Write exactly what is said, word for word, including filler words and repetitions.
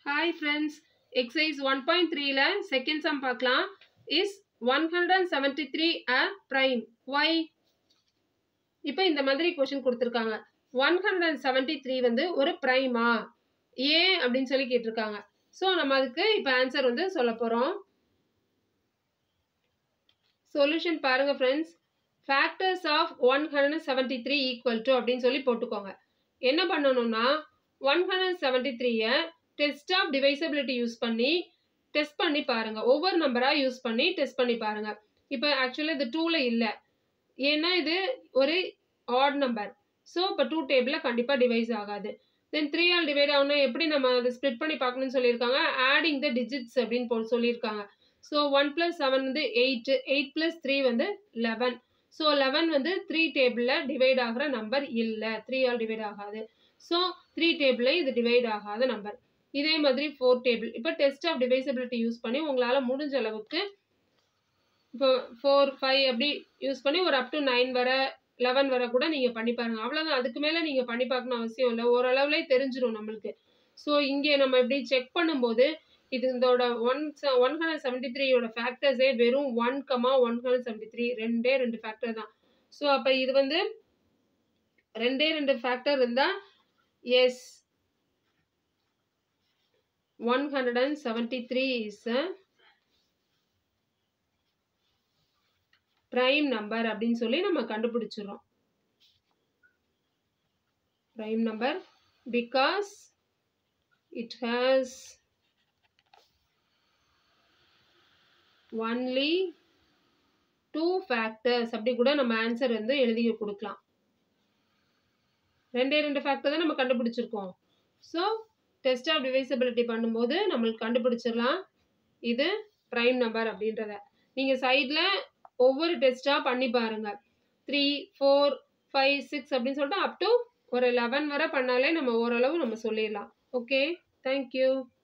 Hi friends, exercise one point three ல second sum பார்க்கலாம். Is one hundred seventy-three a prime? Why? இப்போ இந்த மாதிரி question கொடுத்திருக்காங்க. one hundred seventy-three வந்து ஒரு பிரைமா ஏன் அப்படின்னு சொல்லி கேட்டிருக்காங்க. ஸோ நம்ம அதுக்கு இப்போ ஆன்சர் வந்து சொல்ல போகிறோம். சொல்யூஷன் பாருங்க friends. Factors of one hundred seventy three equal to அப்படின்னு சொல்லி போட்டுக்கோங்க. என்ன பண்ணணும்னா ஒன் ஹண்ட்ரட் செவன்டி த்ரீயை டெஸ்ட் ஆஃப் டிவைசபிலிட்டி யூஸ் பண்ணி டெஸ்ட் பண்ணி பாருங்க. ஒவ்வொரு நம்பராக யூஸ் பண்ணி டெஸ்ட் பண்ணி பாருங்க. இப்போ ஆக்சுவலாக இது டூவில் இல்லை, ஏன்னா இது ஒரு ஆட் நம்பர். ஸோ இப்போ டூ டேபிளில் கண்டிப்பாக டிவைஸ் ஆகாது. தென் த்ரீ ஆல் டிவைட் ஆகணும். எப்படி நம்ம அதை ஸ்ப்ளிட் பண்ணி பார்க்கணும்னு சொல்லியிருக்காங்க. ஆடிங் த டிஜிட்ஸ் அப்படின்னு போ சொல்லியிருக்காங்க. ஸோ ஒன் ப்ளஸ் செவன் வந்து எயிட், எயிட் ப்ளஸ் த்ரீ வந்து லெவன். ஸோ லெவன் வந்து த்ரீ டேபிளில் டிவைட் ஆகிற நம்பர் இல்லை, த்ரீ ஆல் டிவைட் ஆகாது. ஸோ த்ரீ டேபிளில் இது டிவைட் ஆகாத நம்பர். இதே மாதிரி ஃபோர் டேபிள். இப்போ டெஸ்ட் ஆஃப் டிவைசபிலிட்டி யூஸ் பண்ணி உங்களால் முடிஞ்ச அளவுக்கு இப்போ ஃபோர் ஃபைவ் அப்படி யூஸ் பண்ணி ஒரு அப் டு நைன் வர லெவன் வர கூட நீங்கள் பண்ணி பாருங்க. அவ்வளோதான், அதுக்கு மேலே நீங்கள் பண்ணி பார்க்கணும் அவசியம் இல்லை, ஓரளவுலே தெரிஞ்சிடும் நம்மளுக்கு. ஸோ இங்கே நம்ம இப்படி செக் பண்ணும்போது இது இதோட ஒன் ஒன் ஹண்ட்ரட் செவன்டி த்ரீயோட ஃபேக்டர்ஸே வெறும் one comma one hundred seventy three ரெண்டே ரெண்டு ஃபேக்டர் தான். ஸோ அப்போ இது வந்து ரெண்டே ரெண்டு ஃபேக்டர் இருந்தால் எஸ் one hundred seventy-three is a prime number அப்படின்னு சொல்லி நம்ம கண்டுபிடிச்சிரோம். prime number because it has only two factors அப்படி கூட நம்ம ஆன்சர் வந்து எழுதி கொடுக்கலாம். ரெண்டே ரெண்டு ஃபேக்டர் தான் நம்ம கண்டுபிடிச்சிருக்கோம். ஸோ டெஸ்ட் ஆஃப் டிவைசபிலிட்டி பண்ணும்போது நம்மளுக்கு கண்டுபிடிச்சிடலாம் இது ப்ரைம் நம்பர் அப்படின்றத. நீங்கள் சைடில் ஒவ்வொரு டெஸ்ட்டாக பண்ணி பாருங்கள். த்ரீ ஃபோர் ஃபைவ் சிக்ஸ் அப்படின்னு சொல்லிட்டு அப் டு ஒரு லெவன் வரை பண்ணாலே நம்ம ஓரளவு நம்ம சொல்லிடலாம். Okay, thank you.